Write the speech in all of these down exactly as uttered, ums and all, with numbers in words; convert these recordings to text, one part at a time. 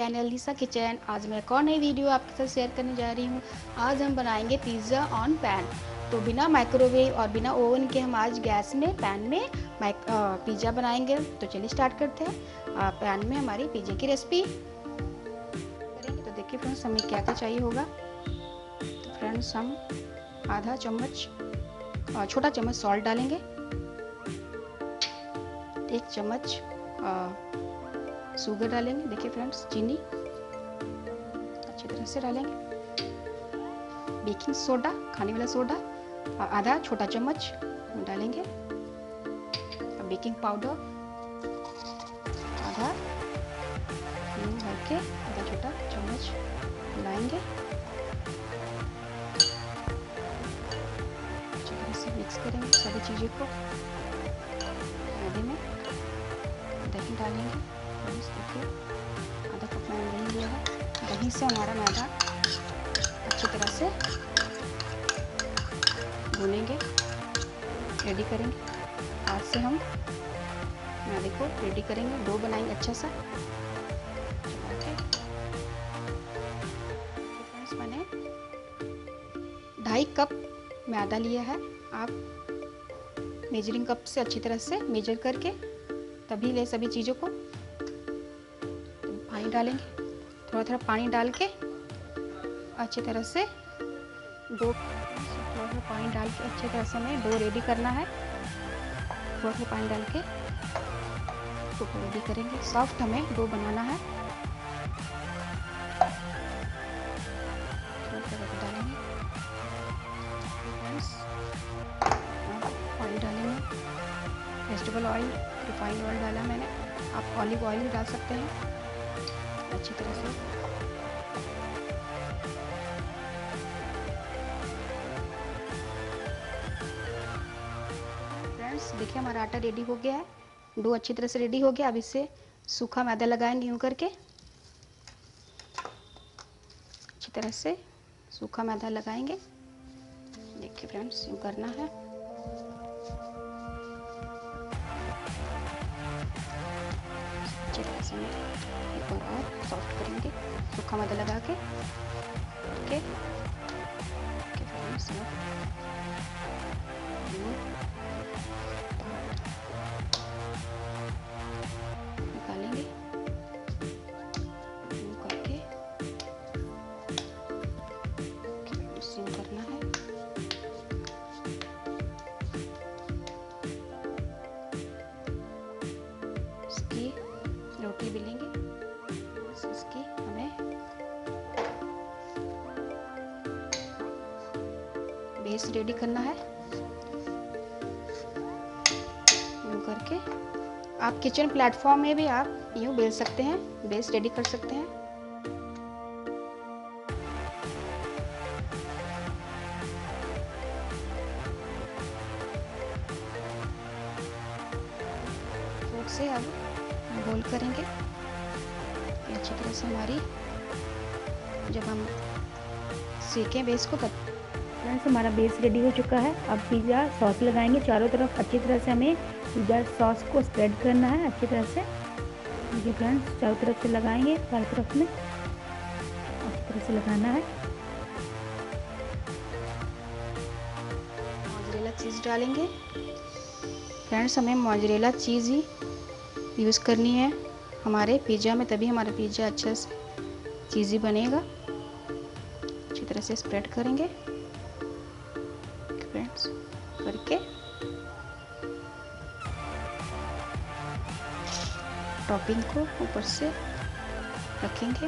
Channel लिसा kitchen. आज मैं एक और नई वीडियो आपके साथ शेयर करने जा रही हूँ। आज हम बनाएंगे पिज़्ज़ा ऑन पैन। तो बिना माइक्रोवेव और बिना ओवन के हम आज गैस में पैन में पिज़्ज़ा बनाएंगे। तो चलिए स्टार्ट करते हैं। आ, पैन में हमारी पिज़्ज़ा की रेसिपी करेंगे। तो देखिए फ्रेंड्स, हमें क्या क्या चाहिए होगा। तो फ्रेंड्स, हम आधा चम्मच छोटा चम्मच सॉल्ट डालेंगे, एक चम्मच शुगर डालेंगे। देखिए फ्रेंड्स, चीनी अच्छी तरह से डालेंगे, बेकिंग सोडा, खाने वाला सोडा आधा छोटा चम्मच डालेंगे, बेकिंग पाउडर आधा भर के आधा छोटा चम्मच मिलाएंगे, अच्छी तरह से मिक्स करेंगे सभी चीज़ों को। मैदे में दही डालेंगे। देखिए आधा कप मैंने दही लिया है। दही से हमारा मैदा अच्छी तरह से भूनेंगे, रेडी करेंगे। हाथ से हम मैदे को रेडी करेंगे, डो बनाएंगे अच्छा सा। फ्रेंड्स, मैंने ढाई कप मैदा लिया है। आप मेजरिंग कप से अच्छी तरह से मेजर करके तभी ले सभी चीज़ों को। तो पानी डालेंगे, थोड़ा थोड़ा पानी डाल के अच्छी तरह से डो, थोड़ा थोड़ा पानी डाल के अच्छी तरह से हमें डो रेडी करना है। थोड़ा थोड़ा पानी डाल के डो को रेडी करेंगे। सॉफ्ट हमें डो बनाना है। थोड़ा थोड़ा डालेंगे। ऑयल डालेंगे, वेजिटेबल ऑयल, रिफाइंड ऑयल डाला मैंने। आप ऑलिव ऑयल भी डाल सकते हैं। अच्छी तरह से फ्रेंड्स, देखिए हमारा आटा रेडी हो गया है, डो अच्छी तरह से रेडी हो गया। अब इससे सूखा मैदा लगाएंगे यूँ करके, अच्छी तरह से सूखा मैदा लगाएंगे। देखिए फ्रेंड्स, यूँ करना है। अच्छी तरह से एक बार और सॉफ्ट करेंगे सूखा मैदा लगा के। ओके ओके फ्रेंड्स, निकालेंगे करके सिम करना है। इसकी रोटी बेलेंगे, इसकी हमें बेस रेडी करना है। यूँ करके आप किचन प्लेटफॉर्म में भी आप यूँ बेल सकते हैं, बेस रेडी कर सकते हैं। फोक से अब गोल करेंगे अच्छी तरह से। हमारी जब हम सेकें बेस को, तब फ्रेंड्स हमारा बेस रेडी हो चुका है। अब पिज़्ज़ा सॉस लगाएंगे चारों तरफ। अच्छी तरह से हमें पिज़्ज़ा सॉस को स्प्रेड करना है अच्छी तरह से। देखिए फ्रेंड्स, चारों तरफ से लगाएंगे, चारों तरफ में अच्छी तरह से लगाना है। मोज़रेला चीज़ डालेंगे। फ्रेंड्स, हमें मोज़रेला चीज़ ही यूज़ करनी है हमारे पिज़्ज़ा में, तभी हमारा पिज़्ज़ा अच्छा से चीज़ी बनेगा। अच्छी तरह से स्प्रेड करेंगे फ्रेंड्स करके। टॉपिंग को ऊपर से रखेंगे।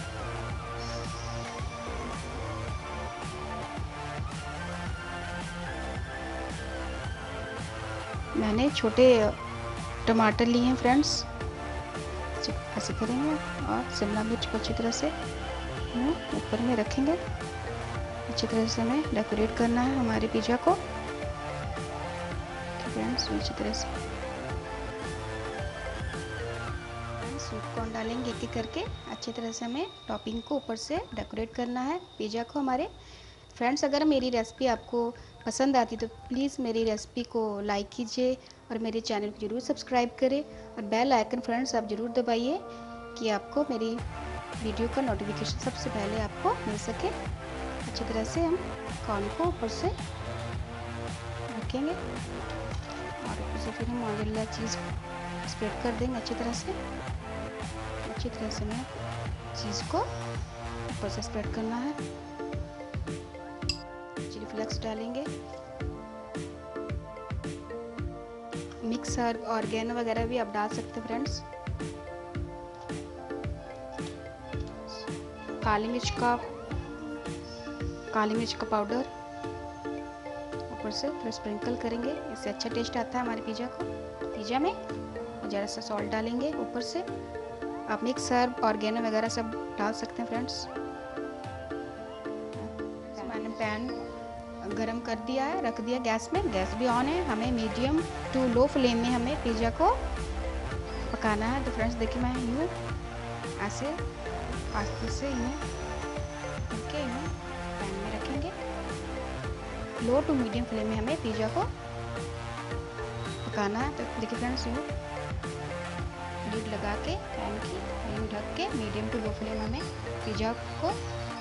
मैंने छोटे टमाटर लिए हैं फ्रेंड्स, ऐसे करेंगे और शिमला मिर्च को अच्छी तरह से ऊपर में रखेंगे। अच्छी तरह से हमें डेकोरेट करना है हमारे पिज़्ज़ा को फ्रेंड्स। अच्छी तरह से स्वीट कॉर्न डालेंगे एक एक करके। अच्छी तरह से हमें टॉपिंग को ऊपर से डेकोरेट करना है पिज़्ज़ा को हमारे। फ्रेंड्स, अगर मेरी रेसिपी आपको पसंद आती तो प्लीज़ मेरी रेसिपी को लाइक कीजिए और मेरे चैनल को ज़रूर सब्सक्राइब करें और बेल आइकन फ्रेंड्स आप ज़रूर दबाइए कि आपको मेरी वीडियो का नोटिफिकेशन सबसे पहले आपको मिल सके। अच्छी तरह से हम कॉर्न को ऊपर से रखेंगे और ऊपर से फिर हम मोज़रेला चीज़ स्प्रेड कर देंगे अच्छी तरह से। अच्छी तरह से हमें चीज़ को ऊपर से स्प्रेड करना है। चिली फ्लेक्स डालेंगे, मिक्स हर्ब ऑर्गेनो वगैरह भी आप डाल सकते हैं फ्रेंड्स। काली मिर्च का काली मिर्च का पाउडर ऊपर से थोड़ा स्प्रिंकल करेंगे, इससे अच्छा टेस्ट आता है हमारे पिज़्ज़ा को पिज़्ज़ा में। और ज़रा सा सॉल्ट डालेंगे ऊपर से। आप मिक्स हर्ब ऑर्गेनो वगैरह सब डाल सकते हैं फ्रेंड्स। मैंने पैन गरम कर दिया है, रख दिया गैस में, गैस भी ऑन है। हमें मीडियम टू लो फ्लेम में हमें पिज़्ज़ा को पकाना है। तो फ्रेंड्स देखिए मैं यूँ ऐसे आस्ते से यूँ करके यूँ पैन में रखेंगे। लो टू मीडियम फ्लेम में हमें पिज़्ज़ा को पकाना है। तो देखिए फ्रेंड्स यूँ लीड लगा के पैन की यूँ ढक के मीडियम टू लो फ्लेम हमें पिज़्ज़ा को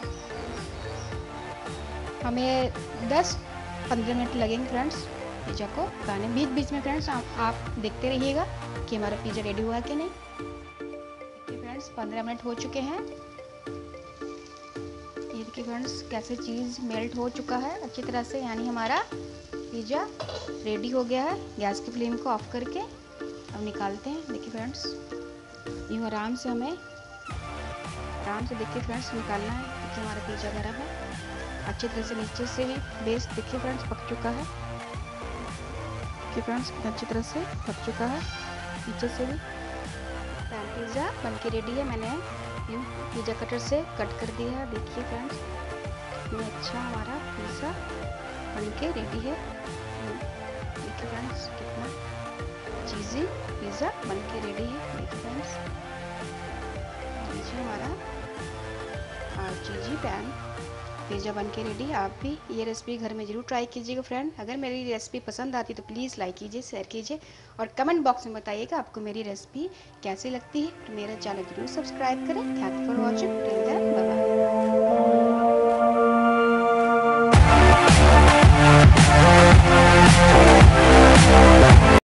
हमें दस पंद्रह मिनट लगेंगे फ्रेंड्स पिज़्ज़ा को पकाने। बीच बीच में फ्रेंड्स आप, आप देखते रहिएगा कि हमारा पिज़्ज़ा रेडी हुआ है कि नहीं। देखिए फ्रेंड्स पंद्रह मिनट हो चुके हैं। ये देखिए फ्रेंड्स कैसे चीज़ मेल्ट हो चुका है अच्छी तरह से, यानी हमारा पिज़्ज़ा रेडी हो गया है। गैस की फ्लेम को ऑफ करके अब निकालते हैं। देखिए फ्रेंड्स यूँ आराम से हमें आराम से देखिए फ्रेंड्स निकालना है। देखिए हमारा पिज़्ज़ा गर्म है अच्छी तरह से, नीचे से भी बेस देखिए फ्रेंड्स पक चुका है। देखिए फ्रेंड्स अच्छी तरह से पक चुका है नीचे से भी। पैन पिज़्ज़ा बनके रेडी है। मैंने यूँ पिज़्ज़ा कटर से कट कर दिया है। देखिए फ्रेंड्स कितना अच्छा हमारा पिज़्ज़ा बनके रेडी है। देखिए फ्रेंड्स कितना चीज़ी पिज़्ज़ा बनके रेडी है। देखिए फ्रेंड्स लीजिए हमारा चीज़ी पैन पिज़्ज़ा बन के रेडी। आप भी ये रेसिपी घर में ज़रूर ट्राई कीजिएगा फ्रेंड। अगर मेरी रेसिपी पसंद आती है तो प्लीज़ लाइक कीजिए, शेयर कीजिए और कमेंट बॉक्स में बताइएगा आपको मेरी रेसिपी कैसी लगती है। तो मेरा चैनल जरूर सब्सक्राइब करें। Thank you for watching, till then bye bye.